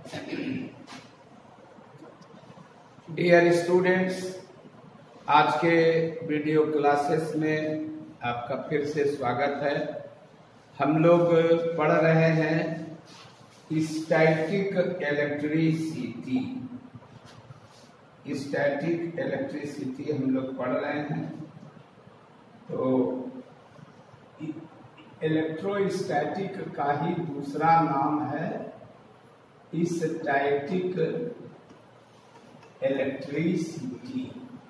Dear students, आज के video classes में आपका फिर से स्वागत है। हम लोग पढ़ रहे हैं स्टैटिक इलेक्ट्रिसिटी। स्टैटिक इलेक्ट्रिसिटी हम लोग पढ़ रहे हैं। तो इलेक्ट्रोस्टैटिक का ही दूसरा नाम है स्टैटिक इलेक्ट्रिसिटी।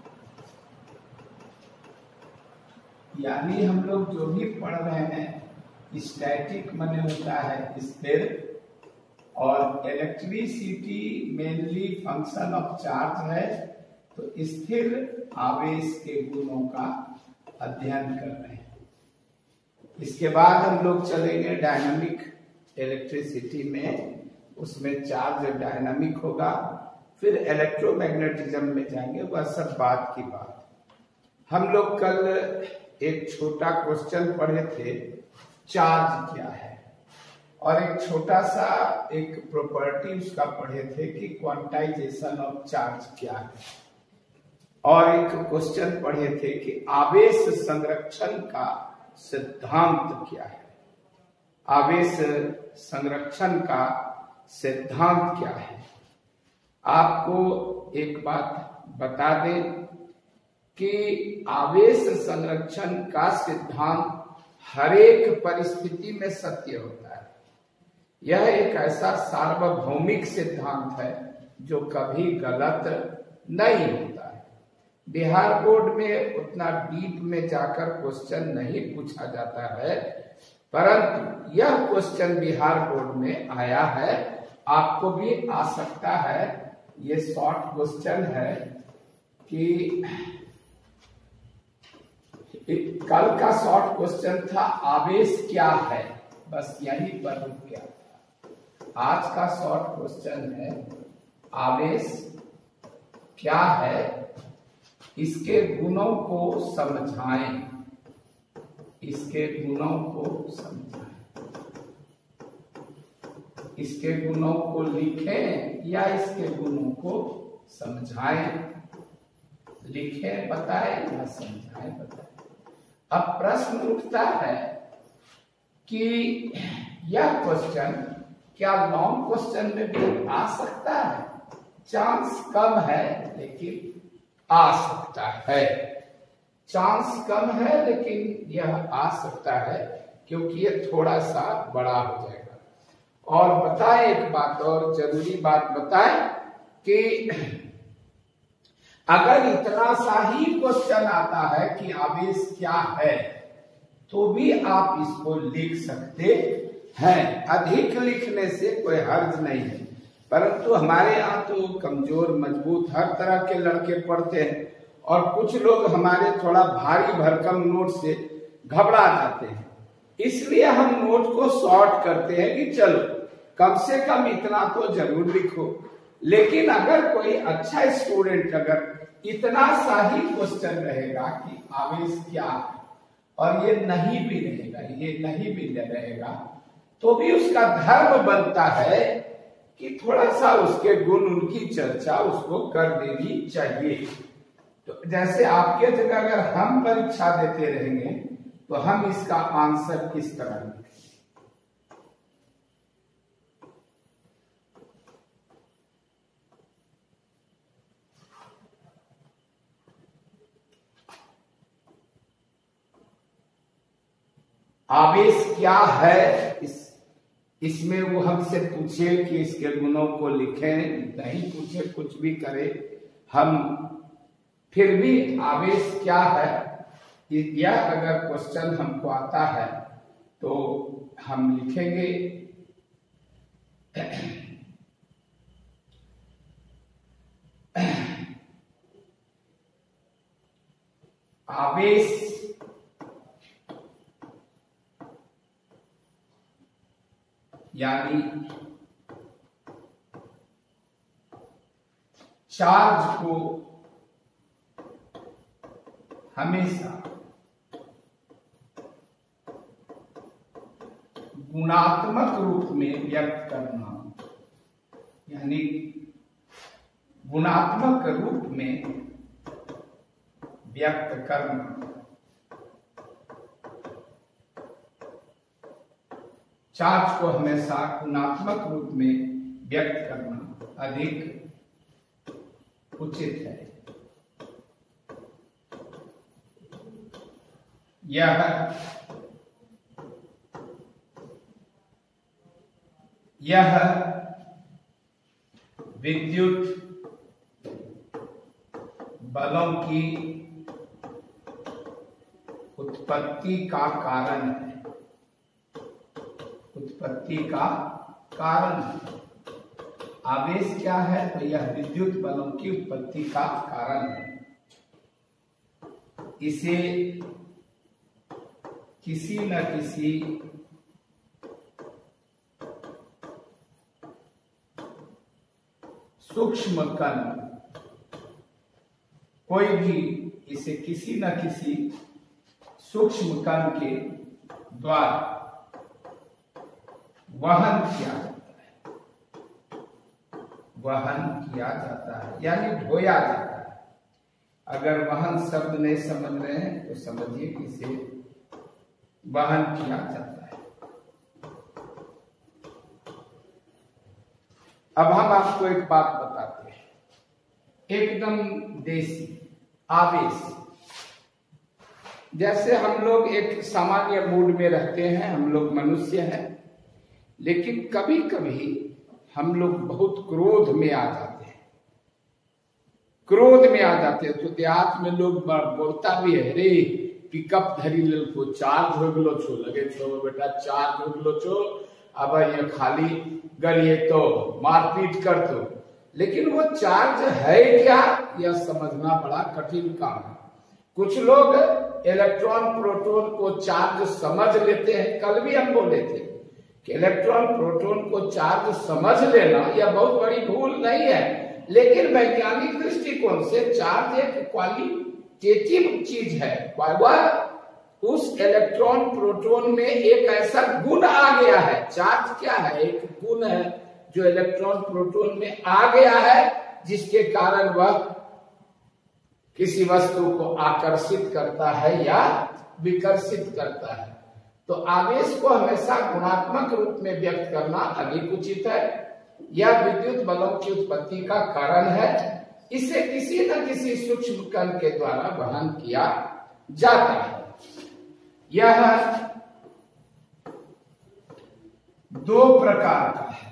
यानी हम लोग जो भी पढ़ रहे हैं, स्टैटिक माने होता है स्थिर, और electricity mainly function of charge है। तो स्थिर आवेश के गुणों का अध्ययन कर रहे हैं। इसके बाद हम लोग चलेंगे डायनामिक इलेक्ट्रिसिटी में। उसमें चार्ज डायनामिक होगा। फिर इलेक्ट्रोमैग्नेटिज्म में जाएंगे, वह सब बात की बात। हम लोग कल एक छोटा क्वेश्चन पढ़े थे, चार्ज क्या है, और एक छोटा सा एक प्रॉपर्टी उसका पढ़े थे कि क्वांटाइजेशन ऑफ चार्ज क्या है, और एक क्वेश्चन पढ़े थे कि आवेश संरक्षण का सिद्धांत क्या है। आवेश संरक्षण का सिद्धांत क्या है। आपको एक बात बता दें कि आवेश संरक्षण का सिद्धांत हर एक परिस्थिति में सत्य होता है। यह एक ऐसा सार्वभौमिक सिद्धांत है जो कभी गलत नहीं होता है। बिहार बोर्ड में उतना डीप में जाकर क्वेश्चन नहीं पूछा जाता है, परंतु यह क्वेश्चन बिहार बोर्ड में आया है, आपको भी आ सकता है। ये शॉर्ट क्वेश्चन है कि कल का शॉर्ट क्वेश्चन था आवेश क्या है, बस यहीं पर रुक गया। आज का शॉर्ट क्वेश्चन है आवेश क्या है, इसके गुणों को समझाएं। इसके गुणों को समझाएं, इसके गुणों को लिखें या इसके गुणों को समझाएं। लिखें बताएं या समझाएं बताएं। अब प्रश्न उठता है कि यह क्वेश्चन क्या लॉन्ग क्वेश्चन में भी आ सकता है? चांस कम है लेकिन आ सकता है। चांस कम है लेकिन यह आ सकता है, क्योंकि यह थोड़ा सा बड़ा हो जाएगा। और बताएं, एक बात और जरूरी बात बताएं कि अगर इतना सा ही क्वेश्चन आता है कि आवेश क्या है, तो भी आप इसको लिख सकते हैं। अधिक लिखने से कोई हर्ज नहीं है, परंतु हमारे यहाँ तो कमजोर मजबूत हर तरह के लड़के पढ़ते हैं, और कुछ लोग हमारे थोड़ा भारी भरकम नोट से घबरा जाते हैं। इसलिए हम नोट को शॉर्ट करते हैं कि चलो कम से कम इतना तो जरूर लिखो। लेकिन अगर कोई अच्छा स्टूडेंट अगर इतना सा ही क्वेश्चन रहेगा कि आवेश क्या है, और ये नहीं भी रहेगा, तो भी उसका धर्म बनता है कि थोड़ा सा उसके गुण, उनकी चर्चा उसको कर देनी चाहिए। तो जैसे आपके जगह अगर हम परीक्षा देते रहेंगे तो हम इसका आंसर किस तरह लिखेंगे? आवेश क्या है, इसमें वो हमसे पूछे कि इसके गुणों को लिखें, नहीं पूछे कुछ भी करे, हम फिर भी आवेश क्या है यह अगर क्वेश्चन हमको आता है तो हम लिखेंगे। आवेश यानी चार्ज को हमेशा गुणात्मक रूप में व्यक्त करना, यानी गुणात्मक रूप में व्यक्त करना। चार्ज को हमेशा गुणात्मक रूप में व्यक्त करना अधिक उचित है। यह विद्युत बलों की उत्पत्ति का कारण है। उत्पत्ति का कारण आवेश क्या है? तो यह विद्युत बलों की उत्पत्ति का कारण है। इसे किसी न किसी सूक्ष्म कण, कोई भी इसे किसी न किसी सूक्ष्म कण के द्वारा वहन किया जाता है। वहन किया जाता है यानी ढोया जाता है। अगर वहन शब्द नहीं समझ रहे हैं तो समझिए कि इसे वहन किया जाता है। अब हम आपको एक बात बताते हैं, एकदम देसी आवेश। जैसे हम लोग एक सामान्य मूड में रहते हैं, हम लोग मनुष्य हैं, लेकिन कभी कभी हम लोग बहुत क्रोध में आ जाते हैं। क्रोध में आ जाते हैं तो देहात में लोग बोलता भी है, रे पिकअप धरी ले को चार्ज हो गलो छो, लगे छो बेटा चार्ज हो गलो छो, अब ये खाली गरिए तो मारपीट कर तो। लेकिन वो चार्ज है क्या यह समझना बड़ा कठिन काम है। कुछ लोग इलेक्ट्रॉन प्रोटॉन को चार्ज समझ लेते हैं। कल भी हम बोले थे कि इलेक्ट्रॉन प्रोटॉन को चार्ज समझ लेना यह बहुत बड़ी भूल नहीं है, लेकिन वैज्ञानिक दृष्टिकोण से चार्ज एक क्वालिटेटिव चीज है। वह उस इलेक्ट्रॉन प्रोटॉन में एक ऐसा गुण आ गया है। चार्ज क्या है? एक गुण है जो इलेक्ट्रॉन प्रोटॉन में आ गया है, जिसके कारण वह किसी वस्तु को आकर्षित करता है या विकर्षित करता है। तो आवेश को हमेशा गुणात्मक रूप में व्यक्त करना अधिक उचित है। यह विद्युत बलों की उत्पत्ति का कारण है। इसे किसी न किसी सूक्ष्म कण के द्वारा वहन किया जाता है। यह दो प्रकार का है।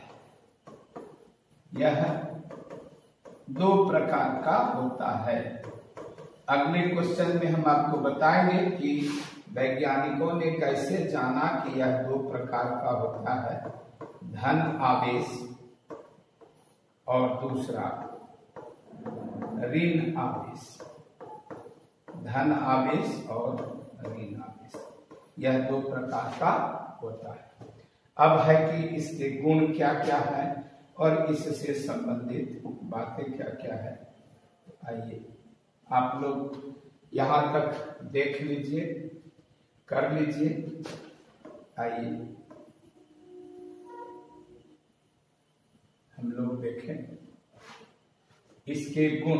यह दो प्रकार का होता है। अगले क्वेश्चन में हम आपको बताएंगे कि वैज्ञानिकों ने कैसे जाना कि यह दो प्रकार का होता है, धन आवेश और दूसरा ऋण आवेश। धन आवेश और ऋण आवेश, यह दो प्रकार का होता है। अब है कि इसके गुण क्या क्या है और इससे संबंधित बातें क्या क्या है। आइए आप लोग यहां तक देख लीजिए, कर लीजिए। आइए हम लोग देखें इसके गुण।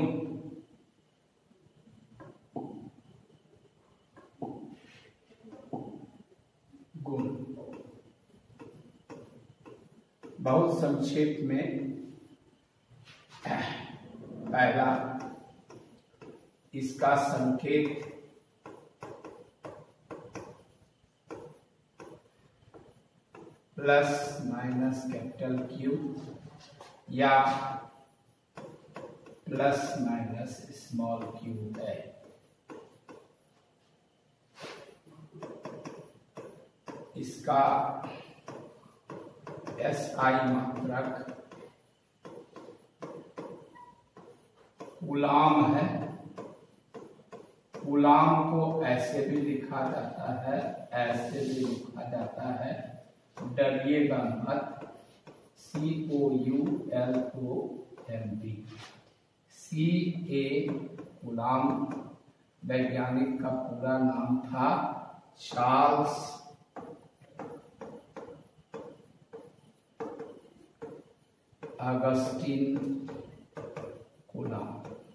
गुण बहुत संक्षेप में, पहला इसका संकेत प्लस माइनस कैपिटल क्यू या प्लस माइनस स्मॉल क्यू है। इसका SI मात्रक कूलाम है। कूलाम को ऐसे भी लिखा जाता है, ऐसे भी लिखा जाता है, डरिएगा मत, COULOMB। CA कूलाम वैज्ञानिक का पूरा नाम था चार्ल्स अगस्टिन कूलॉम।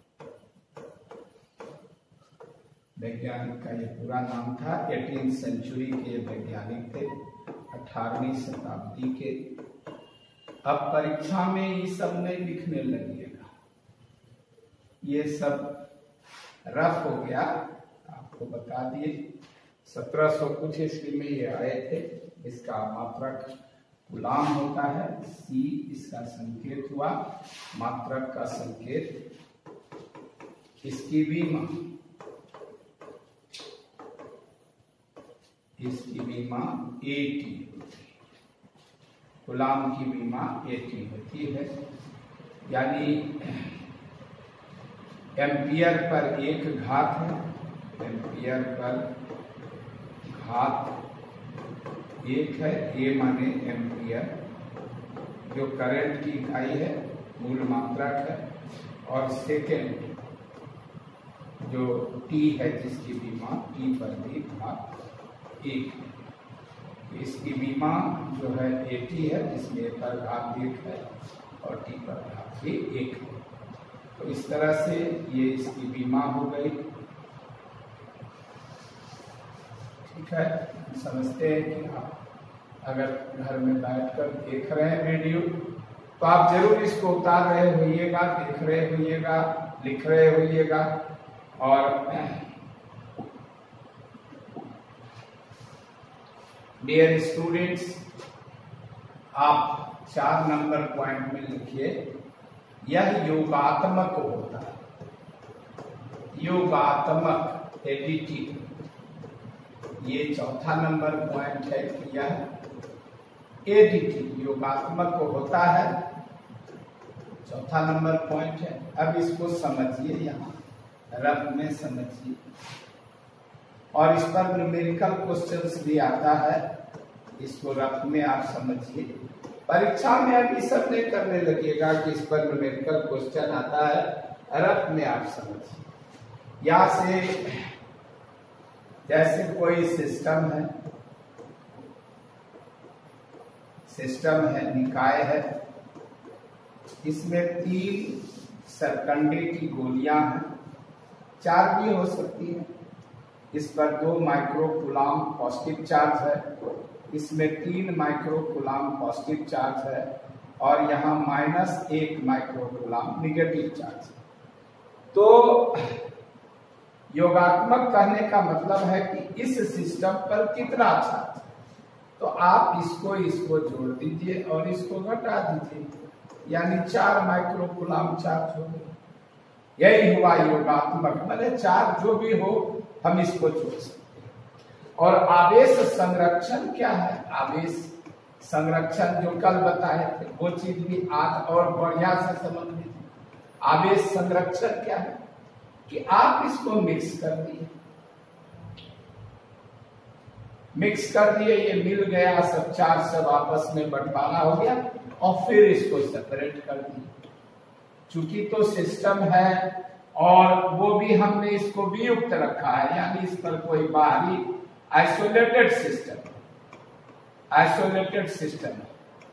वैज्ञानिक का ये पूरा नाम था। 18वीं सेंचुरी के वैज्ञानिक थे, 18वीं शताब्दी के। अब परीक्षा में ये सब नहीं लिखने लगिएगा, ये सब रफ हो गया, आपको बता दिए। 1700 कुछ ईस्वी में ये आए थे। इसका मात्रक कूलॉम होता है, सी इसका संकेत हुआ, मात्रक का संकेत। इसकी विमा, इसकी विमा AT, कूलॉम की विमा AT होती है, यानी एम्पियर पर 1 घात है, एम्पियर पर घात 1 है। ए माने एम्पियर, जो करंट की इकाई है, मूल मात्रक है। और सेकेंड जो टी है, जिसकी विमा टी पर भी घात 1 है। इसकी विमा जो है AT है, जिसमें पर घात 1 है और टी पर घात भी 1 है। तो इस तरह से ये इसकी विमा हो गई। ठीक है, समझते हैं कि आप अगर घर में बैठकर देख रहे हैं वीडियो, तो आप जरूर इसको उतार रहे होइएगा, देख रहे होइएगा, लिख रहे होइएगा। और डियर स्टूडेंट्स, आप 4 नंबर पॉइंट में लिखिए, यह योगात्मक होता है। योगात्मक एडिटिव, ये 4था नंबर पॉइंट है कि यह एडिटिव योगात्मक होता है। 4था नंबर पॉइंट है। अब इसको समझिए, यहाँ रफ में समझिए, और इस पर न्यूमेरिकल क्वेश्चंस भी आता है, इसको रफ में आप समझिए। परीक्षा में अब ये सब नहीं करने लगिएगा कि इस पर न्यूमेरिकल क्वेश्चन आता है, रफ में आप समझिए। या से जैसे कोई सिस्टम है, सिस्टम है, निकाय है, इसमें 3 सरकंडे की गोलियां हैं, 4 भी हो सकती है। इस पर 2 माइक्रो कूलॉम पॉजिटिव चार्ज है, इसमें 3 माइक्रो कूलॉम पॉजिटिव चार्ज है, और यहाँ -1 माइक्रो कूलॉम निगेटिव चार्ज है। तो योगात्मक कहने का मतलब है कि इस सिस्टम पर कितना चार्ज है। तो आप इसको जोड़ दीजिए और इसको घटा दीजिए, यानी 4 माइक्रो कूलॉम चार्ज हो गए। यही हुआ योगात्मक, मतलब चार्ज जो भी हो हम इसको जोड़ सकते हैं। और आवेश संरक्षण क्या है? आवेश संरक्षण जो कल बताए थे, वो चीज भी आज और बढ़िया से समझ लीजिए। आवेश संरक्षण क्या है कि आप इसको मिक्स कर दिए, मिक्स कर दिए, ये मिल गया, सब चार्ज सब आपस में बंटवारा हो गया, और फिर इसको सेपरेट कर दिए। चूंकि तो सिस्टम है और वो भी हमने इसको वियुक्त रखा है, यानी इस पर कोई बाहरी आइसोलेटेड सिस्टम, आइसोलेटेड सिस्टम है।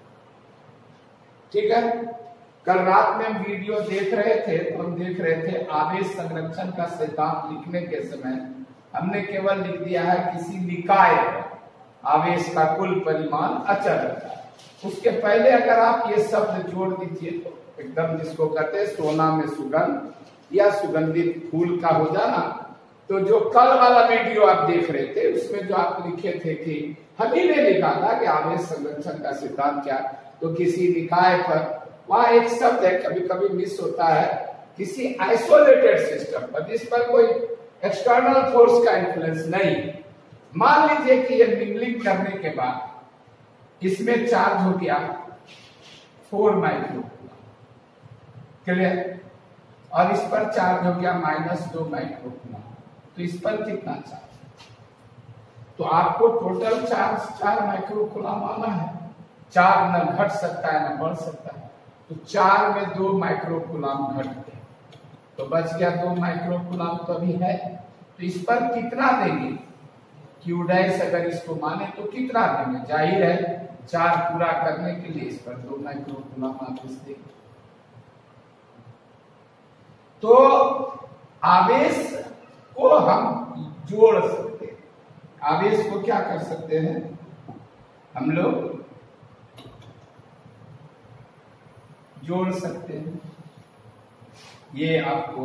ठीक है, कल रात में हम वीडियो देख रहे थे, तो हम देख रहे थे आवेश संरक्षण का सिद्धांत लिखने के समय हमने केवल लिख दिया है किसी निकाय आवेश का कुल परिमाण अचल रहता है। उसके पहले अगर आप ये शब्द जोड़ दीजिए तो एकदम, जिसको कहते हैं सोना में सुगंध या सुगंधित फूल का हो जाना। तो जो कल वाला वीडियो आप देख रहे थे, उसमें जो आप लिखे थे कि हम ही ने लिखा था कि आवेश संरक्षण का सिद्धांत क्या, तो किसी निकाय पर, वहां एक शब्द है कभी कभी मिस होता है, किसी आइसोलेटेड सिस्टम पर, जिस पर कोई एक्सटर्नल फोर्स का इन्फ्लुएंस नहीं। मान लीजिए कि ये मिंगलिंग करने के बाद इसमें चार्ज हो गया 4 माइक्रो, क्लियर, और इस पर चार्ज हो गया -2 माइक्रो कूलॉम। तो इस पर कितना चार्ज? तो आपको टोटल चार्ज 4 माइक्रो कूलॉम आना है। 4 न घट सकता है न बढ़ सकता है, तो 4 में 2 माइक्रो कूलॉम घट गए, तो बच गया 2 माइक्रो कूलॉम तो अभी है। तो इस पर कितना देंगे? Q' अगर इसको माने तो कितना देंगे? जाहिर है चार्ज पूरा करने के लिए इस पर 2 माइक्रोकूलम आवेश दे। तो आवेश को हम जोड़ सकते हैं। आवेश को क्या कर सकते हैं हम लोग, जोड़ सकते हैं। ये आपको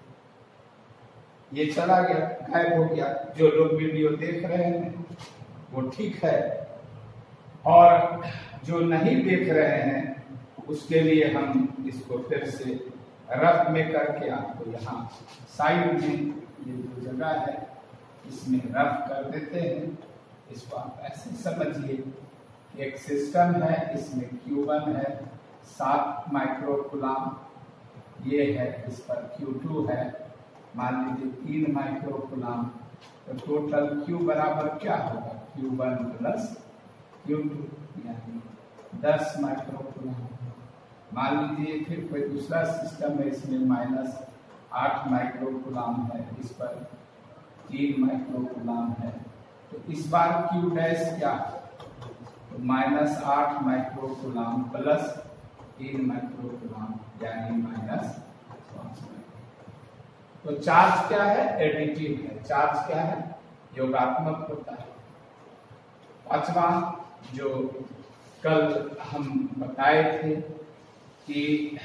ये चला गया, गायब हो गया। जो लोग वीडियो देख रहे हैं वो ठीक है, और जो नहीं देख रहे हैं उसके लिए हम इसको फिर से रफ में करके आपको यहाँ साइड में ये जो जगह है इसमें रफ कर देते हैं। इसको आप ऐसे समझिए, एक सिस्टम है, इसमें Q1 है 7 माइक्रोकूलम, ये है इस पर Q2 है मान लीजिए 3 माइक्रोकूलम। तो टोटल Q बराबर क्या होगा, Q1 प्लस Q2 यानी 10 माइक्रोकूलम। मान लीजिए फिर कोई दूसरा सिस्टम है, इसमें -8 माइक्रोकूलम है, इस पर 3 माइक्रोकूलम है। तो इस बार Q डैश क्या है, तो -8 माइक्रोकूलम प्लस 3 माइक्रोकूलम यानी -5। तो चार्ज क्या है, एडिटिव है। चार्ज क्या है, योगात्मक होता है। पांचवा जो कल हम बताए थे कि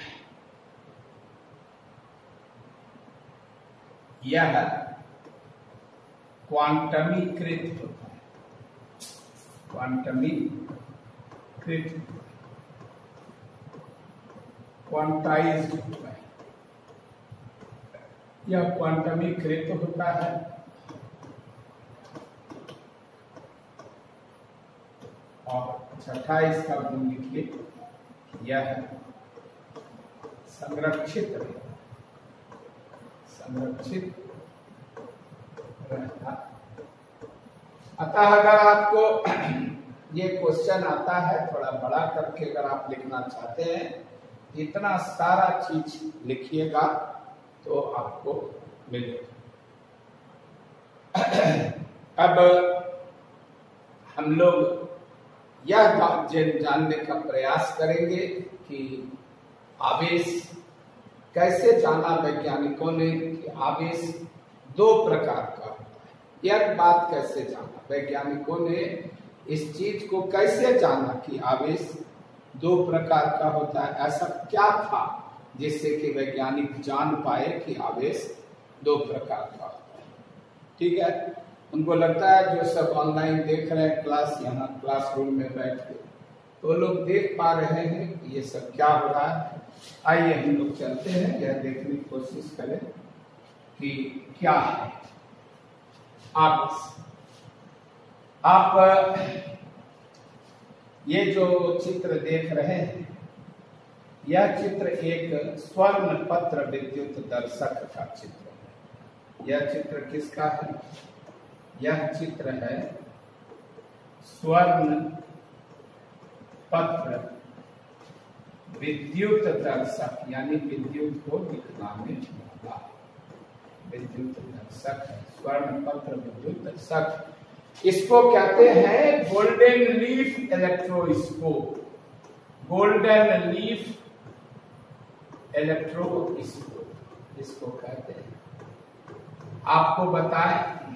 यह क्वांटमीकृत होता है, क्वांटमीकृत, क्वांटाइज्ड होता है, यह क्वांटमीकृत होता है। और छठा इसका गुण लिखिए, यह संरक्षित रहता। अतः अगर आपको ये क्वेश्चन आता है थोड़ा बड़ा करके, अगर आप लिखना चाहते हैं इतना सारा चीज लिखिएगा तो आपको मिलेगा। अब हम लोग यह बात जानने का प्रयास करेंगे कि आवेश कैसे जाना वैज्ञानिकों ने कि आवेश 2 प्रकार का होता है। यह बात कैसे जाना, वैज्ञानिकों ने इस चीज को कैसे जाना कि आवेश 2 प्रकार का होता है। ऐसा क्या था जिससे कि वैज्ञानिक जान पाए कि आवेश 2 प्रकार का होता है। ठीक है, उनको लगता है जो सब ऑनलाइन देख रहे हैं क्लास, यहाँ क्लासरूम में बैठ के, तो लोग देख पा रहे हैं कि ये सब क्या हो रहा है। आइए हम लोग चलते हैं, यह देखने की कोशिश करें कि क्या है आवेश। आप ये जो चित्र देख रहे हैं, यह चित्र एक स्वर्ण पत्र विद्युत दर्शक का चित्र है। यह चित्र किसका है, यह चित्र है स्वर्ण पत्र विद्युत दर्शक, यानी विद्युत को दिखलाने वाला विद्युत दर्शक है, स्वर्ण पत्र विद्युत दर्शक। इसको कहते हैं golden leaf electroscope, golden leaf electroscope इसको कहते हैं। आपको बताएं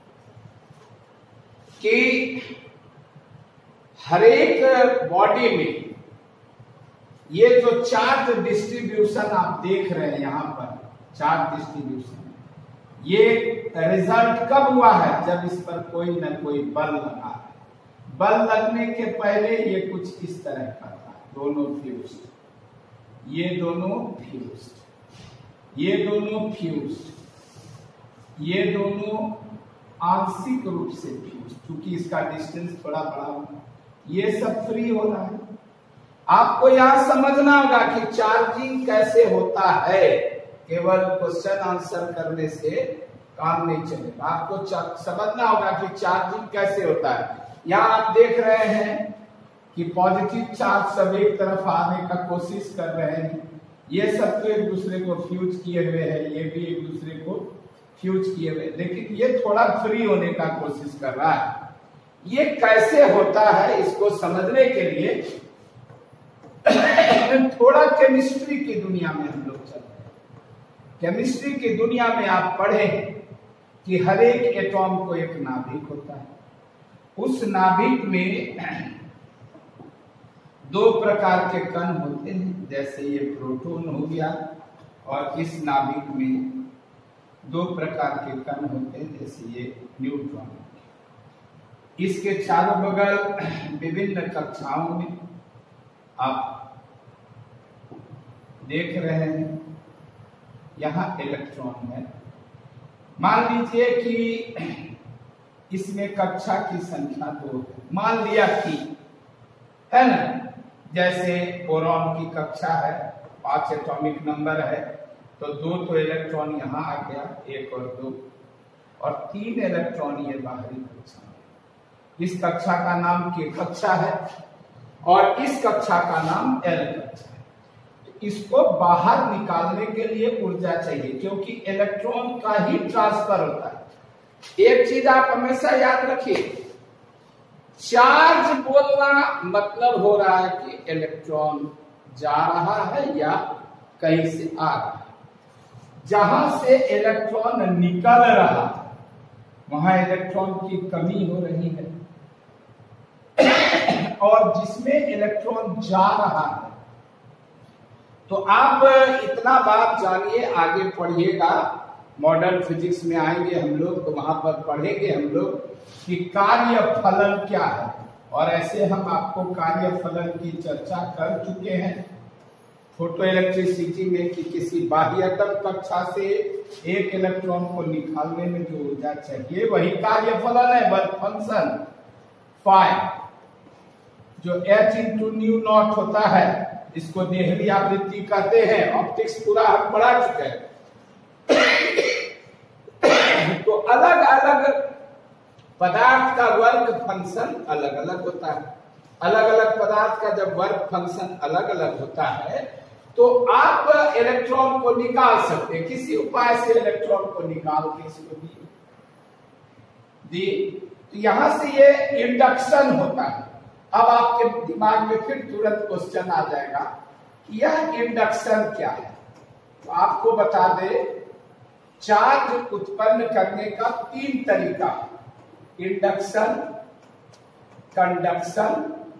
कि हर एक बॉडी में ये जो चार्ज डिस्ट्रीब्यूशन आप देख रहे हैं यहाँ पर, चार्ज डिस्ट्रीब्यूशन, ये रिजल्ट कब हुआ है, जब इस पर कोई न कोई बल लगा है। बल लगने के पहले ये कुछ इस तरह का था, दोनों फ्यूज्ड, ये दोनों फ्यूज्ड, ये दोनों फ्यूज्ड, ये दोनों आंशिक रूप से फ्यूज, क्योंकि इसका डिस्टेंस थोड़ा बड़ा होगा, ये सब फ्री हो रहा है। आपको यहां समझना होगा कि चार्जिंग कैसे होता है, केवल क्वेश्चन आंसर करने से काम नहीं चलेगा। आपको समझना होगा कि चार्जिंग कैसे होता है। यहाँ आप देख रहे हैं कि पॉजिटिव चार्ज सब एक तरफ आने का कोशिश कर रहे हैं, ये सब तो एक दूसरे को फ्यूज किए हुए हैं, ये भी एक दूसरे को फ्यूज किए हुए, लेकिन ये थोड़ा फ्री होने का कोशिश कर रहा है। ये कैसे होता है इसको समझने के लिए थोड़ा केमिस्ट्री की दुनिया में हम लोग चलते हैं। केमिस्ट्री की दुनिया में आप पढ़े कि हर एक एटॉम को एक नाभिक होता है। उस नाभिक में दो प्रकार के कण होते हैं, जैसे ये प्रोटॉन हो गया, और इस नाभिक में दो प्रकार के कण होते हैं, जैसे ये न्यूट्रॉन। इसके चारों बगल विभिन्न कक्षाओं में आप देख रहे हैं, यहां इलेक्ट्रॉन है। मान लीजिए कि इसमें कक्षा की संख्या 2 मान लिया कि है ना, जैसे बोरॉन की कक्षा है, 5 एटॉमिक नंबर है, तो 2 तो इलेक्ट्रॉन यहाँ आ गया, 1 और 2, और 3 इलेक्ट्रॉन ये बाहरी कक्षा है। इस कक्षा का नाम K कक्षा है और इस कक्षा का नाम L कक्षा है। इसको बाहर निकालने के लिए ऊर्जा चाहिए, क्योंकि इलेक्ट्रॉन का ही ट्रांसफर होता है। एक चीज आप हमेशा याद रखिए, चार्ज बोलना मतलब हो रहा है कि इलेक्ट्रॉन जा रहा है या कहीं से आ रहा है। जहां से इलेक्ट्रॉन निकल रहा है वहां इलेक्ट्रॉन की कमी हो रही है, और जिसमें इलेक्ट्रॉन जा रहा है, तो आप इतना बात जानिए, आगे पढ़िएगा, मॉडर्न फिजिक्स में आएंगे हम लोग तो वहां पर पढ़ेंगे हम लोग कि कार्य फलन क्या है। और ऐसे हम आपको कार्य फलन की चर्चा कर चुके हैं फोटो इलेक्ट्रिसिटी में कि किसी बाह्यतम कक्षा से एक इलेक्ट्रॉन को निकालने में जो ऊर्जा चाहिए वही कार्य फलन है, वर्क फंक्शन फाई, जो h इंटू न्यू नॉट होता है। इसको देहली आवृत्ति कहते हैं, ऑप्टिक्स पूरा हम पढ़ा चुके हैं। तो अलग अलग पदार्थ का वर्क फंक्शन अलग अलग होता है। अलग अलग पदार्थ का जब वर्क फंक्शन अलग अलग होता है तो आप इलेक्ट्रॉन को निकाल सकते हैं, किसी उपाय से इलेक्ट्रॉन को निकाल के इसको दिए। तो यहां से ये इंडक्शन होता है। अब आपके दिमाग में फिर तुरंत क्वेश्चन आ जाएगा कि यह इंडक्शन क्या है। तो आपको बता दे, चार्ज उत्पन्न करने का 3 तरीका, इंडक्शन, कंडक्शन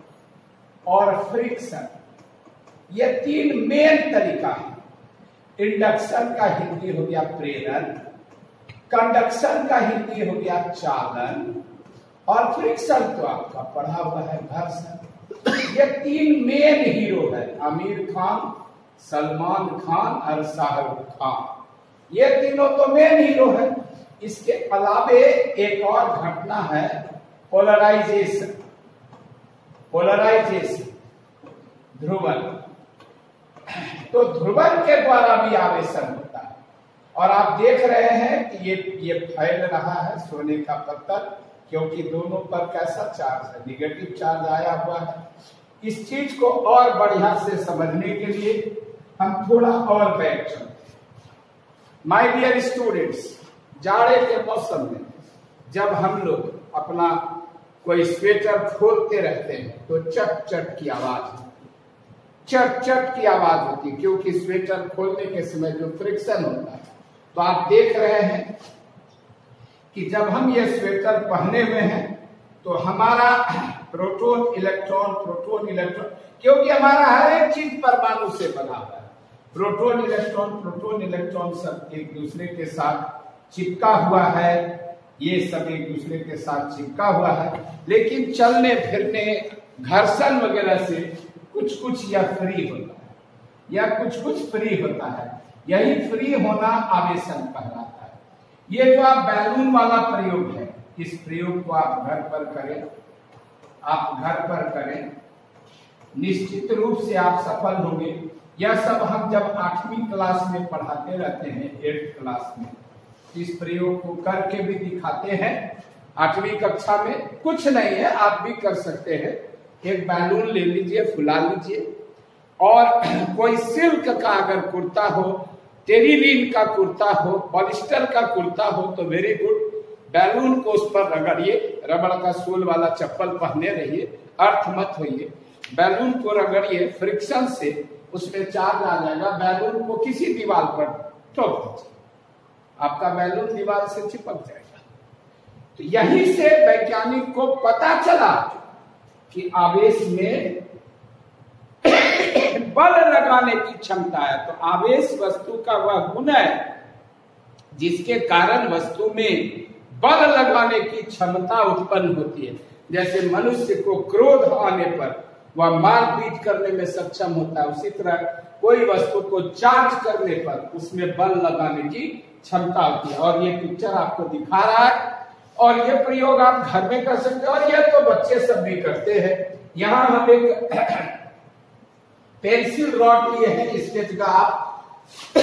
और फ्रिक्शन। ये 3 मेन तरीका है। इंडक्शन का हिंदी हो गया प्रेरण, कंडक्शन का हिंदी हो गया चालन, और फ्रिक्शन तो आपका पढ़ा हुआ है घर्षण। ये 3 मेन हीरो है, आमिर खान, सलमान खान और शाहरुख खान। ये तीनों तो मेन हीरो है। इसके अलावे एक और घटना है पोलराइजेशन। पोलराइजेशन ध्रुवन, तो ध्रुवन के द्वारा भी आवेशन होता है। और आप देख रहे हैं कि ये फैल रहा है सोने का पत्थर, क्योंकि दोनों पर कैसा चार्ज है, निगेटिव चार्ज आया हुआ है। इस चीज को और बढ़िया से समझने के लिए हम थोड़ा और बैठ चलते हैं। माय डियर स्टूडेंट्स, जाड़े के मौसम में जब हम लोग अपना कोई स्वेटर खोलते रहते हैं तो चट चट की आवाज होती है, चट चट की आवाज होती है, क्योंकि स्वेटर खोलने के समय जो फ्रिक्शन होता है। तो आप देख रहे हैं कि जब हम ये स्वेटर पहने हुए हैं तो हमारा प्रोटॉन इलेक्ट्रॉन, क्योंकि हमारा हर एक चीज परमाणु से बना हुआ है। प्रोटॉन इलेक्ट्रॉन सब एक दूसरे के साथ चिपका हुआ है, ये सब एक दूसरे के साथ चिपका हुआ है, लेकिन चलने फिरने घर्षण वगैरह से कुछ कुछ यह फ्री होता है, या कुछ कुछ फ्री होता है। यही फ्री होना आवेशन कहलाता है। ये जो आप बैलून वाला प्रयोग है, इस प्रयोग को आप घर पर करें, आप घर पर करें, निश्चित रूप से आप सफल होंगे। यह सब हम जब 8वीं क्लास में पढ़ाते रहते हैं, 8th क्लास में, इस प्रयोग को करके भी दिखाते हैं। 8वीं कक्षा में कुछ नहीं है, आप भी कर सकते हैं। एक बैलून ले लीजिए, फुला लीजिए, और कोई सिल्क का अगर कुर्ता हो, टेरिलीन का कुर्ता हो, पॉलिस्टर का कुर्ता हो तो वेरी गुड, बैलून को उस पर रगड़िए, रबड़ का सोल वाला चप्पल पहने रहिए, अर्थ मत होइए। बैलून को रगड़िए, फ्रिक्शन से उसमें चार्ज आ जाएगा, बैलून को किसी दीवार पर ठोक दीजिए, आपका बैलून दीवार से चिपक जाएगा। तो यहीं से वैज्ञानिक को पता चला कि आवेश में बल लगाने की क्षमता है। तो आवेश वस्तु का वह गुण है जिसके कारण वस्तु में बल लगाने की क्षमता उत्पन्न होती है। जैसे मनुष्य को क्रोध आने पर वह मारपीट करने में सक्षम होता है, उसी तरह कोई वस्तु को चार्ज करने पर उसमें बल लगाने की क्षमता होती है। और ये पिक्चर आपको दिखा रहा है, और ये प्रयोग आप घर में कर सकते हैं, और ये तो बच्चे सब भी करते हैं। यहां हम एक पेंसिल रॉड लिए हैं स्केच का, आप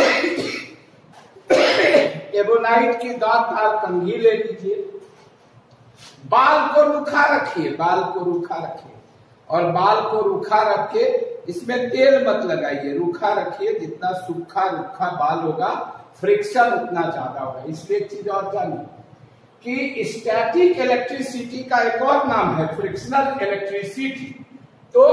एबोनाइट की दांतदार कंघी ले लीजिए, बाल को रुखा रखिए, बाल को रुखा रखिए, और बाल को रुखा रख के इसमें तेल मत लगाइए, रुखा रखिए। जितना सूखा रुखा बाल होगा फ्रिक्शन उतना ज्यादा होगा। इसलिए एक चीज और जानिए कि स्टैटिक इलेक्ट्रिसिटी का एक और नाम है फ्रिक्शनल इलेक्ट्रिसिटी। तो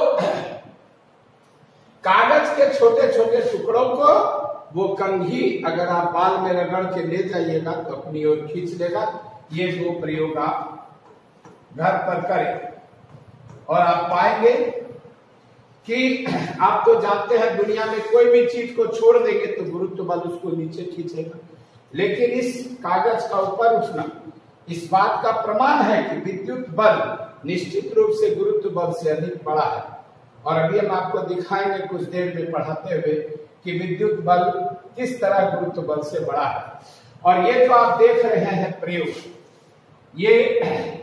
कागज के छोटे छोटे टुकड़ों को वो कंघी अगर आप बाल में रगड़ के ले जाइएगा तो अपनी ओर खींच लेगा। ये दो प्रयोग आप घर पर करें और आप पाएंगे कि आप तो जानते हैं दुनिया में कोई भी चीज को छोड़ देंगे तो गुरुत्व बल उसको नीचे खींचेगा, लेकिन इस कागज का ऊपर उठना इस बात का प्रमाण है कि विद्युत बल निश्चित रूप से गुरुत्व बल से अधिक बड़ा है। और अभी हम आपको दिखाएंगे कुछ देर में पढ़ाते हुए कि विद्युत बल किस तरह गुरुत्व बल से बड़ा है। और ये जो आप देख रहे हैं प्रयोग, ये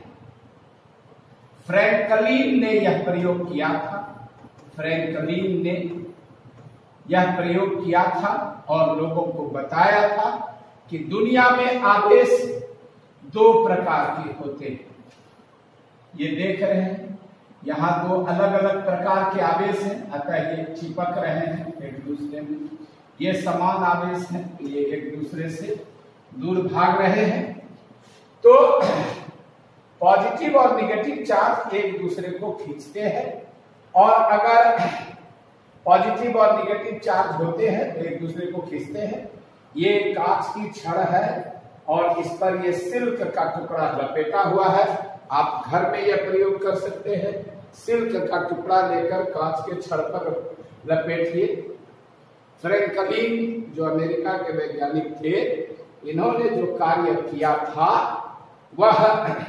फ्रैंकलिन ने यह प्रयोग किया था। फ्रैंकलिन ने यह प्रयोग किया था और लोगों को बताया था कि दुनिया में आवेश दो प्रकार के होते हैं। ये देख रहे हैं यहाँ दो अलग अलग प्रकार के आवेश हैं, अतः ये चिपक रहे हैं एक दूसरे में। ये समान आवेश हैं, ये एक दूसरे से दूर भाग रहे हैं। तो पॉजिटिव और निगेटिव चार्ज एक दूसरे को खींचते हैं, और अगर पॉजिटिव और निगेटिव चार्ज होते हैं तो एक दूसरे को खींचते हैं। ये कांच की छड़ है और इस पर ये सिल्क का टुकड़ा लपेटा हुआ है। आप घर में यह प्रयोग कर सकते हैं, सिल्क का टुकड़ा लेकर कांच के छड़ पर लपेटिए। फ्रैंकलिन जो अमेरिका के वैज्ञानिक थे, इन्होंने जो कार्य किया था वह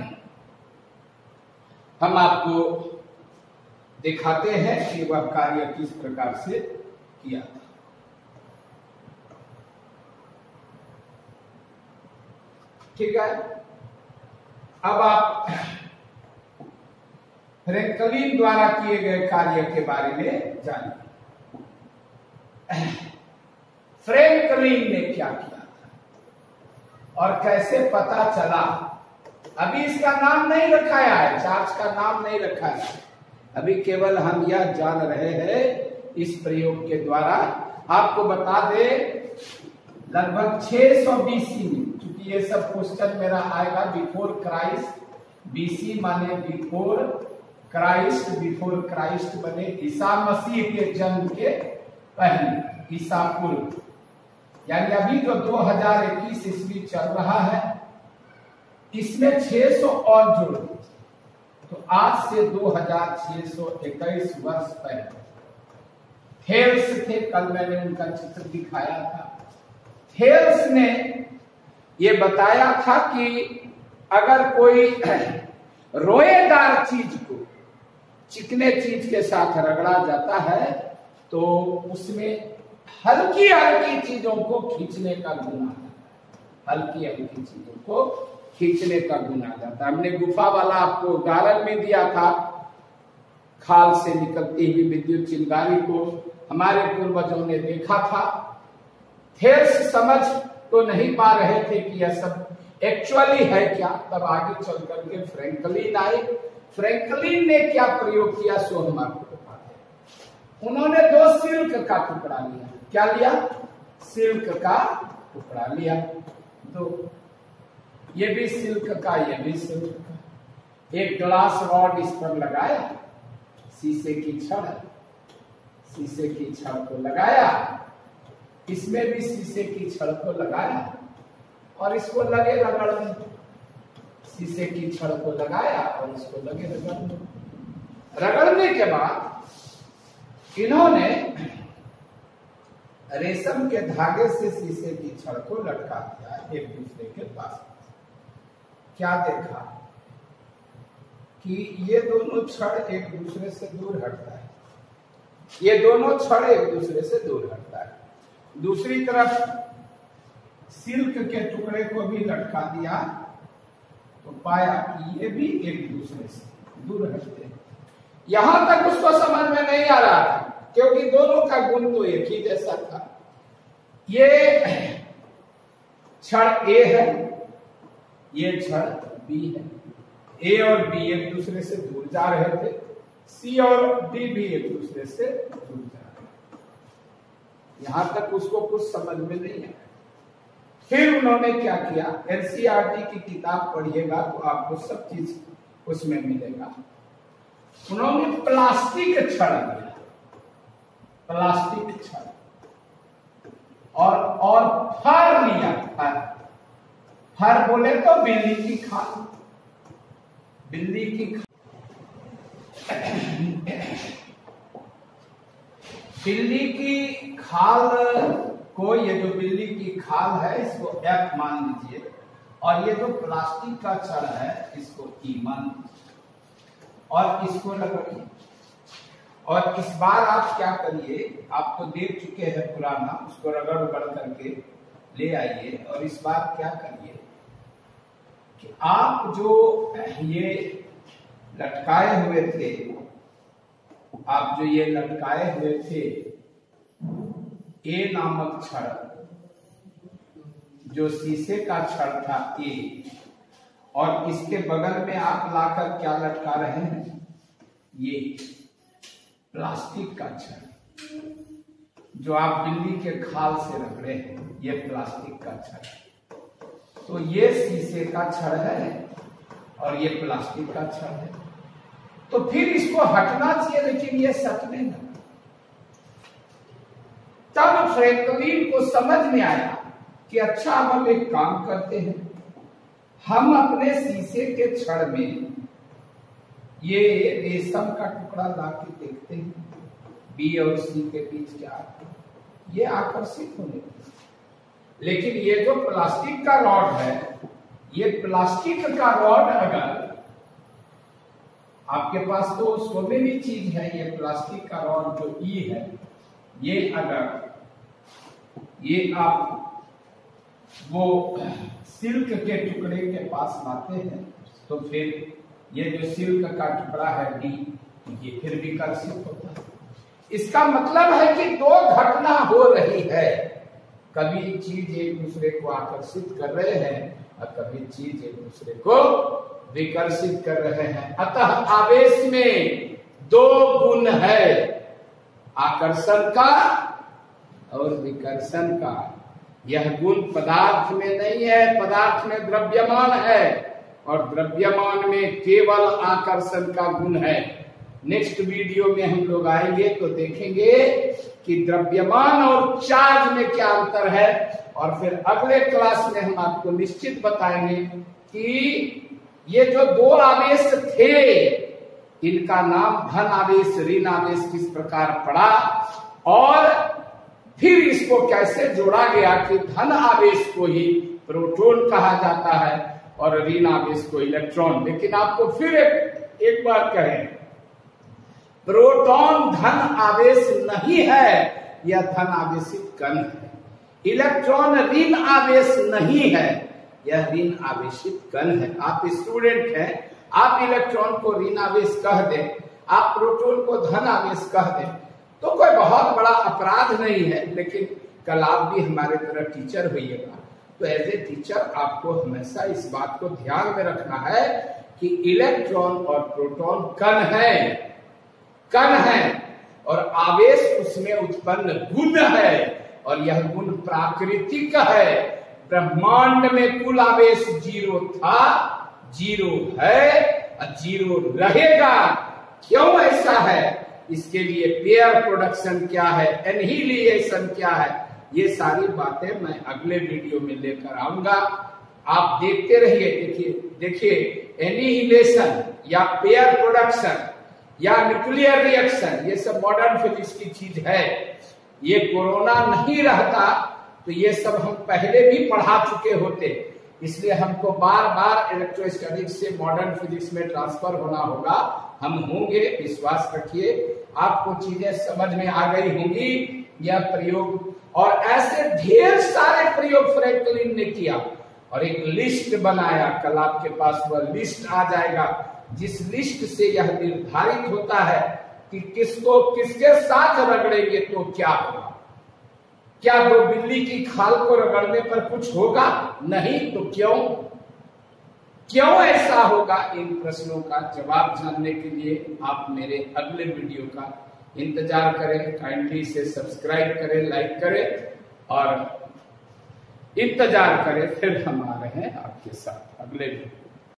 हम आपको दिखाते हैं कि वह कार्य किस प्रकार से किया था। ठीक है, अब आप फ्रैंकलिन द्वारा किए गए कार्य के बारे में जानिए। फ्रैंकलिन ने क्या किया था और कैसे पता चला? अभी इसका नाम नहीं रखाया है, चार्ज का नाम नहीं रखा है, अभी केवल हम यह जान रहे हैं इस प्रयोग के द्वारा। आपको बता दे लगभग 600 बीसी में, क्योंकि ये सब क्वेश्चन मेरा आएगा बिफोर क्राइस्ट, बीसी माने बिफोर क्राइस्ट, बिफोर क्राइस्ट बने ईसा मसीह के जन्म के पहले, ईसा पूर्व, यानी अभी जो 2021 ईस्वी चल रहा है इसमें 600 और जोड़ दीजिए तो आज से 2621 वर्ष पहले थेल्स थे, कल मैंने उनका चित्र दिखाया था। थेल्स ने ये बताया था कि अगर कोई रोएदार चीज को चिकने चीज के साथ रगड़ा जाता है तो उसमें हल्की हल्की चीजों को खींचने का गुण आता है, हल्की हल्की चीजों को खींचने का गुण आ जाता है। हमने गुफा वाला आपको उदाहरण में दिया था, खाल से निकलती हुई विद्युत चिंगारी को हमारे पूर्वजों ने देखा था। थेल्स समझ तो नहीं पा रहे थे कि यह सब एक्चुअली है क्या, तब आगे चल करके फ्रैंकलिन आए। फ्रैंकलिन ने क्या प्रयोग किया सो हम आपको बताते हैं। उन्होंने 2 सिल्क का टुकड़ा लिया। क्या लिया? सिल्क का टुकड़ा लिया 2। ये भी सिल्क का, ये भी सिल्क का। एक ग्लास रॉड इस पर लगाया, शीशे की छड़, शीशे की छड़ को लगाया, इसमें भी शीशे की छड़ को लगाया और इसको लगे रगड़ने। शीशे की छड़ को लगाया और इसको लगे रगड़ने। रगड़ने के बाद इन्होंने रेशम के धागे से शीशे की छड़ को लटका दिया एक दूसरे के पास। क्या देखा कि ये दोनों छड़ एक दूसरे से दूर हटता है, ये दोनों छड़ एक दूसरे से दूर हटता है। दूसरी तरफ सिल्क के टुकड़े को भी लटका दिया तो पाया कि ये भी एक दूसरे से दूर हटते हैं। यहां तक उसको समझ में नहीं आ रहा था क्योंकि दोनों का गुण तो एक ही जैसा था। ये छड़ ए है, ये छड़ बी है। ए और बी एक दूसरे से दूर जा रहे थे, सी और डी भी एक दूसरे से दूर जा रहे थे। यहां तक उसको कुछ समझ में नहीं आया। फिर उन्होंने क्या किया, एनसीईआरटी की किताब पढ़िएगा तो आपको सब चीज उसमें मिलेगा। उन्होंने प्लास्टिक छड़ लिया, प्लास्टिक छड़, और फर लिया। फर बोले तो बिल्ली की खाल, बिल्ली की बिल्ली की खाल को, ये जो बिल्ली की खाल है इसको F मान लीजिए और ये जो प्लास्टिक का छड़ है इसको E मान लीजिए और इसको लगाइए। और इस बार आप क्या करिए, आप तो देख चुके हैं पुराना, उसको रगड़ रगड़ करके ले आइए और इस बार क्या करिए कि आप जो ये लटकाए हुए थे, आप जो ये लटकाए हुए थे ए नामक छड़, जो शीशे का छड़ था ए, और इसके बगल में आप लाकर क्या लटका रहे हैं, ये प्लास्टिक का छड़ जो आप बिल्ली के खाल से रगड़े हैं, ये प्लास्टिक का छड़। तो ये शीशे का छड़ है और ये प्लास्टिक का छड़ है। तो फिर इसको हटना चाहिए लेकिन ये सटने लगा। तब फ्रैंकलिन को समझ में आया कि अच्छा हम एक काम करते हैं, हम अपने शीशे के छड़ में ये रेशम का टुकड़ा ला के देखते हैं बी और सी के बीच क्या, ये आकर्षित होने लगे। लेकिन ये जो प्लास्टिक का रॉड है, ये प्लास्टिक का रॉड अगर आपके पास तो सोने की चीज है, ये प्लास्टिक का रॉड जो ई है, ये अगर ये आप वो सिल्क के टुकड़े के पास लाते हैं तो फिर ये जो सिल्क का टुकड़ा है डी, ये फिर विकर्षित होता है। इसका मतलब है कि दो घटना हो रही है, कभी चीज एक दूसरे को आकर्षित कर रहे हैं और कभी चीज एक दूसरे को विकर्षित कर रहे हैं। अतः आवेश में दो गुण है, आकर्षण का और विकर्षण का। यह गुण पदार्थ में नहीं है, पदार्थ में द्रव्यमान है और द्रव्यमान में केवल आकर्षण का गुण है। नेक्स्ट वीडियो में हम लोग आएंगे तो देखेंगे कि द्रव्यमान और चार्ज में क्या अंतर है, और फिर अगले क्लास में हम आपको निश्चित बताएंगे कि ये जो दो आवेश थे इनका नाम धन आवेश ऋण आवेश किस प्रकार पड़ा, और फिर इसको कैसे जोड़ा गया कि धन आवेश को ही प्रोटॉन कहा जाता है और ऋण आवेश को इलेक्ट्रॉन। लेकिन आपको फिर एक बार कहें, प्रोटॉन धन आवेश नहीं है, यह धन आवेशित कण है। इलेक्ट्रॉन ऋण आवेश नहीं है, यह ऋण आवेशित कण है। आप स्टूडेंट हैं, आप इलेक्ट्रॉन को ऋण आवेश कह दें, आप प्रोटॉन को धन आवेश कह दें तो कोई बहुत बड़ा अपराध नहीं है। लेकिन कल आप भी हमारे तरह टीचर होइएगा तो एज ए टीचर आपको हमेशा इस बात को ध्यान में रखना है कि इलेक्ट्रॉन और प्रोटॉन कण है और आवेश उसमें उत्पन्न गुण है और यह गुण प्राकृतिक है। ब्रह्मांड में कुल आवेश 0 था, 0 है और 0 रहेगा। क्यों ऐसा है? इसके लिए पेयर प्रोडक्शन क्या है, एनहिलिएशन क्या है, ये सारी बातें मैं अगले वीडियो में लेकर आऊंगा। आप देखते रहिए। देखिए एनिहिलेशन या पेयर प्रोडक्शन या न्यूक्लियर रिएक्शन, ये सब मॉडर्न फिजिक्स की चीज है। ये कोरोना नहीं रहता तो ये सब हम पहले भी पढ़ा चुके होते, इसलिए हमको बार बार इलेक्ट्रोस्टैटिक्स से मॉडर्न फिजिक्स में ट्रांसफर होना होगा। हम होंगे, विश्वास रखिए। आपको चीजें समझ में आ गई होंगी। यह प्रयोग और ऐसे ढेर सारे प्रयोग फ्रैंकलिन ने किया और एक लिस्ट बनाया। कल आपके पास वह लिस्ट आ जाएगा, जिस लिस्ट से यह निर्धारित होता है कि किसको किसके साथ रगड़ेंगे तो क्या होगा। क्या दो बिल्ली की खाल को रगड़ने पर कुछ होगा? नहीं तो क्यों ऐसा होगा? इन प्रश्नों का जवाब जानने के लिए आप मेरे अगले वीडियो का इंतजार करें। काइंडली से सब्सक्राइब करें, लाइक करें और इंतजार करें। फिर हम आ रहे हैं आपके साथ अगले वीडियो।